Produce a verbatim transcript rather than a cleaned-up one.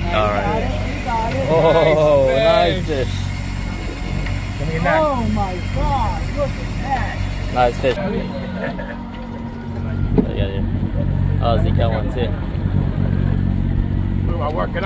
All right. You got it. Oh, nice fish. Give me your net. Oh my God! Look at that. Nice fish. Look at you. Oh, Zeke got one too. What am I working